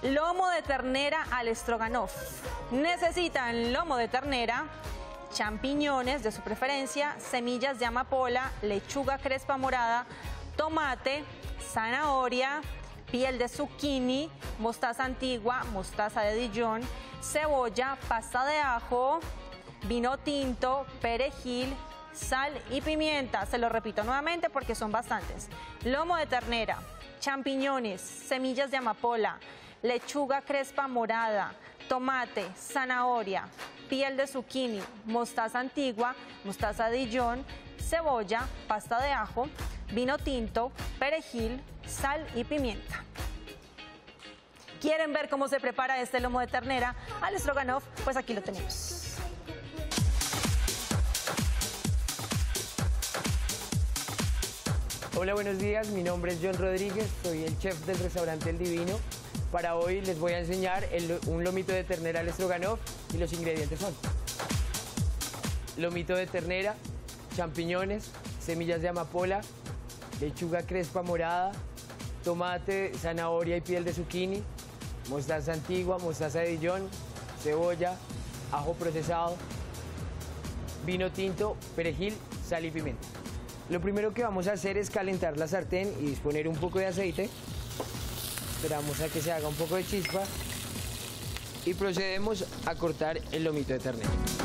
Lomo de ternera al stroganoff. Necesitan lomo de ternera, champiñones de su preferencia, semillas de amapola, lechuga crespa morada, tomate, zanahoria, piel de zucchini, mostaza antigua, mostaza de Dijon, cebolla, pasta de ajo, vino tinto, perejil, sal y pimienta. Se lo repito nuevamente porque son bastantes. Lomo de ternera, champiñones, semillas de amapola, lechuga crespa morada, tomate, zanahoria, piel de zucchini, mostaza antigua, mostaza de Dijon, cebolla, pasta de ajo, vino tinto, perejil, sal y pimienta. ¿Quieren ver cómo se prepara este lomo de ternera al stroganoff? Pues aquí lo tenemos. Hola, buenos días. Mi nombre es John Rodríguez, soy el chef del restaurante El Divino. Para hoy les voy a enseñar un lomito de ternera al stroganoff y los ingredientes son lomito de ternera, champiñones, semillas de amapola, lechuga crespa morada, tomate, zanahoria y piel de zucchini, mostaza antigua, mostaza de Dijon, cebolla, ajo procesado, vino tinto, perejil, sal y pimienta. Lo primero que vamos a hacer es calentar la sartén y disponer un poco de aceite. Esperamos a que se haga un poco de chispa y procedemos a cortar el lomito de ternera.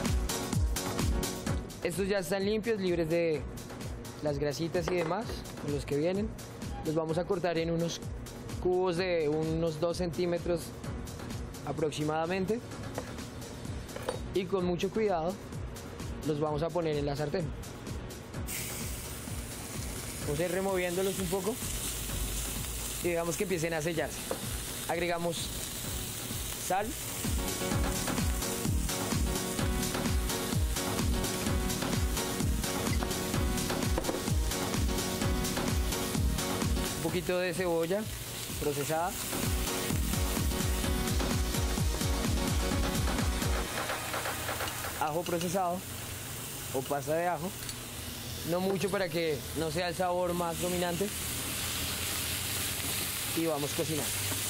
Estos ya están limpios, libres de las grasitas y demás, con los que vienen. Los vamos a cortar en unos cubos de unos 2 centímetros aproximadamente y con mucho cuidado los vamos a poner en la sartén. Vamos a ir removiéndolos un poco y digamos que empiecen a sellarse. Agregamos sal, un poquito de cebolla procesada, ajo procesado o pasta de ajo, no mucho para que no sea el sabor más dominante, y vamos cocinando.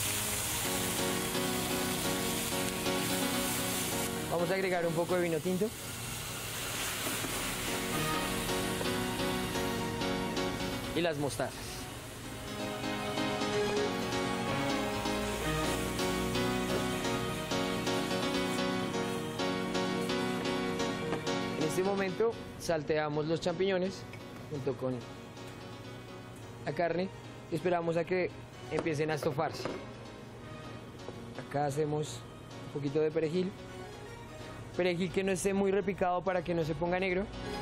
Vamos a agregar un poco de vino tinto. Y las mostazas. En este momento salteamos los champiñones junto con la carne y esperamos a que empiecen a estofarse. Acá hacemos un poquito de perejil. Perejil que no esté muy repicado para que no se ponga negro.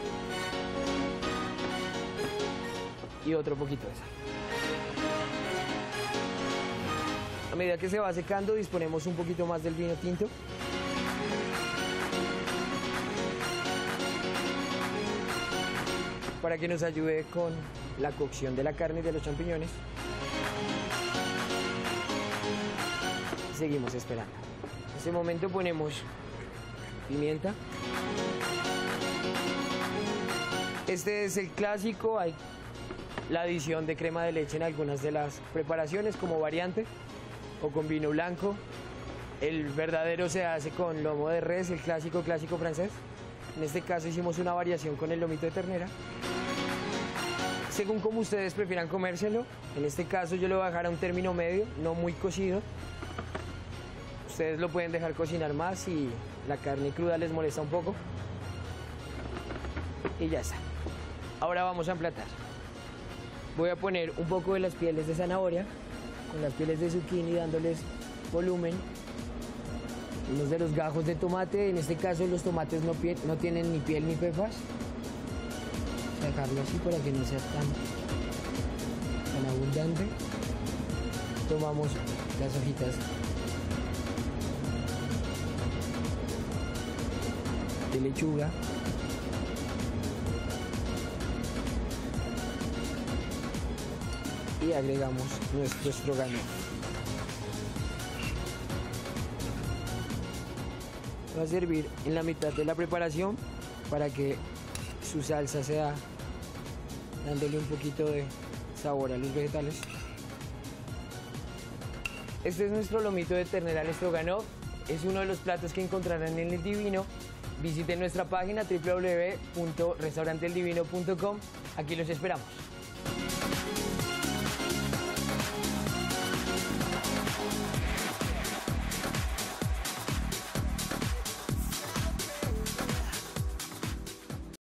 Y otro poquito de sal. A medida que se va secando, disponemos un poquito más del vino tinto. Para que nos ayude con la cocción de la carne y de los champiñones. Seguimos esperando. En este momento ponemos pimienta. Este es el clásico, hay la adición de crema de leche en algunas de las preparaciones como variante o con vino blanco. El verdadero se hace con lomo de res, el clásico francés. En este caso hicimos una variación con el lomito de ternera. Según como ustedes prefieran comérselo, en este caso yo lo voy a dejar a un término medio, no muy cocido. Ustedes lo pueden dejar cocinar más si la carne cruda les molesta un poco. Y ya está. Ahora vamos a emplatar. Voy a poner un poco de las pieles de zanahoria con las pieles de zucchini dándoles volumen. Unos de los gajos de tomate, en este caso los tomates no tienen ni piel ni pepas. Voy a dejarlo así para que no sea tan abundante. Tomamos las hojitas de lechuga. Y agregamos nuestro stroganoff. Va a servir en la mitad de la preparación para que su salsa sea dándole un poquito de sabor a los vegetales. Este es nuestro lomito de ternera al stroganoff. Es uno de los platos que encontrarán en El Divino. Visiten nuestra página www.restauranteeldivino.com. Aquí los esperamos.